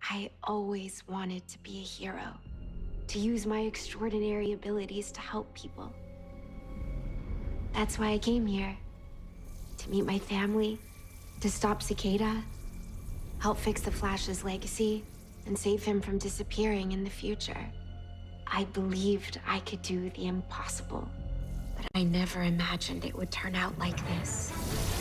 I always wanted to be a hero, to use my extraordinary abilities to help people. That's why I came here. To meet my family, to stop Cicada, help fix the Flash's legacy, and save him from disappearing in the future. I believed I could do the impossible, but I never imagined it would turn out like this.